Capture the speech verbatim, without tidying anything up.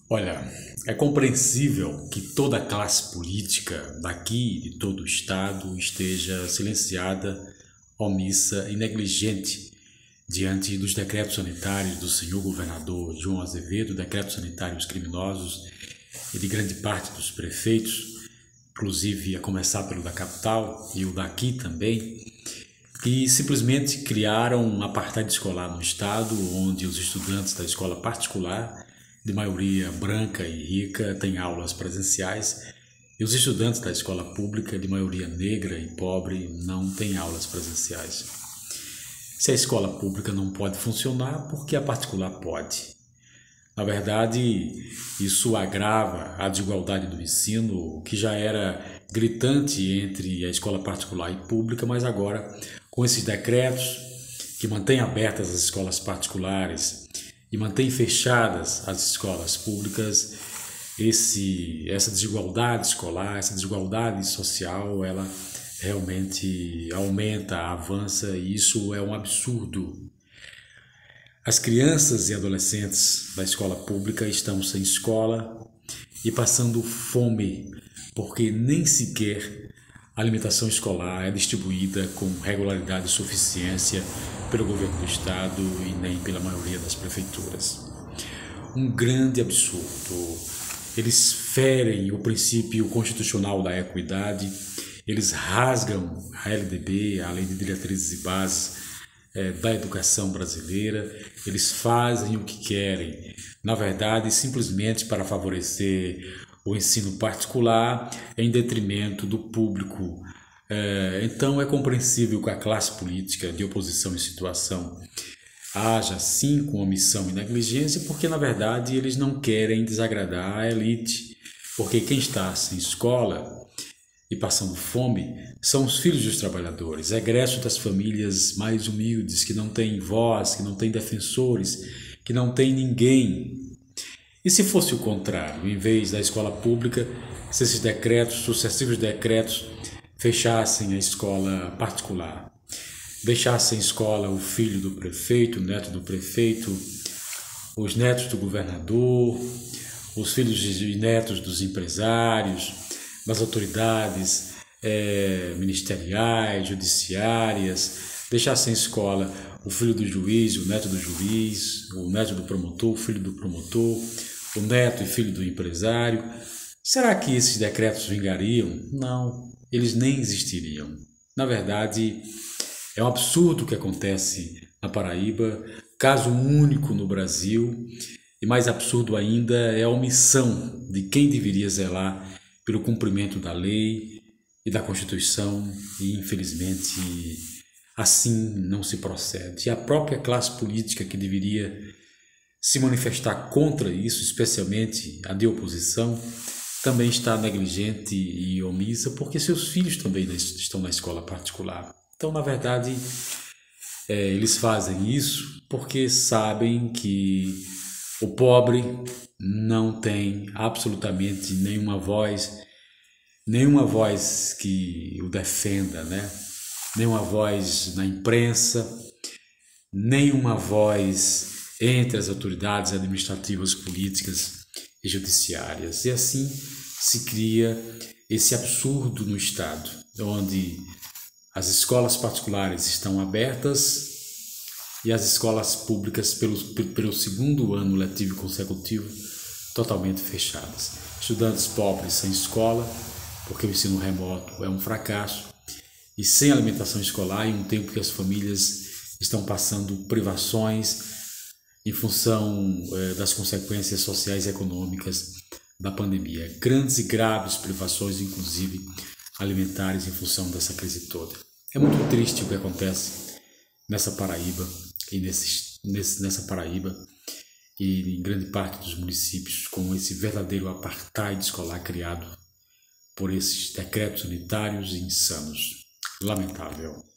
Olha, é compreensível que toda a classe política daqui e de todo o Estado esteja silenciada, omissa e negligente diante dos decretos sanitários do senhor governador João Azevedo, decretos sanitários criminosos e de grande parte dos prefeitos, inclusive a começar pelo da capital e o daqui também, que simplesmente criaram um apartheid escolar no estado, onde os estudantes da escola particular, de maioria branca e rica, têm aulas presenciais, e os estudantes da escola pública, de maioria negra e pobre, não têm aulas presenciais. Se a escola pública não pode funcionar, por que a particular pode? Na verdade, isso agrava a desigualdade do ensino, que já era gritante entre a escola particular e pública, mas agora, com esses decretos que mantêm abertas as escolas particulares e mantêm fechadas as escolas públicas, esse, essa desigualdade escolar, essa desigualdade social, ela realmente aumenta, avança, e isso é um absurdo. As crianças e adolescentes da escola pública estão sem escola e passando fome, porque nem sequer a alimentação escolar é distribuída com regularidade e suficiência pelo governo do estado e nem pela maioria das prefeituras. Um grande absurdo. Eles ferem o princípio constitucional da equidade, eles rasgam a L D B, a Lei de Diretrizes e Bases é, da Educação Brasileira, eles fazem o que querem, na verdade, simplesmente para favorecer o ensino particular em detrimento do público. É, então é compreensível que a classe política de oposição em situação haja sim com omissão e negligência, porque na verdade eles não querem desagradar a elite, porque quem está sem escola e passando fome são os filhos dos trabalhadores, egressos das famílias mais humildes, que não têm voz, que não têm defensores, que não têm ninguém. E se fosse o contrário, em vez da escola pública, se esses decretos, sucessivos decretos, fechassem a escola particular, deixassem a escola o filho do prefeito, o neto do prefeito, os netos do governador, os filhos e netos dos empresários, das autoridades é, ministeriais, judiciárias, deixassem a escola o filho do juiz, o neto do juiz, o neto do promotor, o filho do promotor, o neto e filho do empresário. Será que esses decretos vingariam? Não, eles nem existiriam. Na verdade, é um absurdo o que acontece na Paraíba, caso único no Brasil, e mais absurdo ainda é a omissão de quem deveria zelar pelo cumprimento da lei e da Constituição, e infelizmente assim não se procede. E a própria classe política que deveria se manifestar contra isso, especialmente a de oposição, também está negligente e omissa, porque seus filhos também estão na escola particular. Então, na verdade, é, eles fazem isso porque sabem que o pobre não tem absolutamente nenhuma voz, nenhuma voz que o defenda, né? Nenhuma voz na imprensa, nenhuma voz entre as autoridades administrativas, políticas e judiciárias. E assim se cria esse absurdo no Estado, onde as escolas particulares estão abertas e as escolas públicas, pelo, pelo segundo ano letivo consecutivo, totalmente fechadas. Estudantes pobres sem escola, porque o ensino remoto é um fracasso, e sem alimentação escolar, em um tempo que as famílias estão passando privações em função eh, das consequências sociais e econômicas da pandemia. Grandes e graves privações, inclusive alimentares, em função dessa crise toda. É muito triste o que acontece nessa Paraíba e nesse, nesse, nessa Paraíba e em grande parte dos municípios, com esse verdadeiro apartheid escolar criado por esses decretos sanitários insanos. Lamentável.